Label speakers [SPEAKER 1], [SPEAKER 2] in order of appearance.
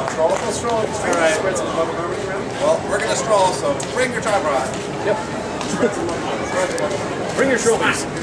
[SPEAKER 1] Stroll? Let's stroll. All right. Spread some love harmony around. Well, we're going to stroll, so bring your tripod. Yep. Bring your trilbies.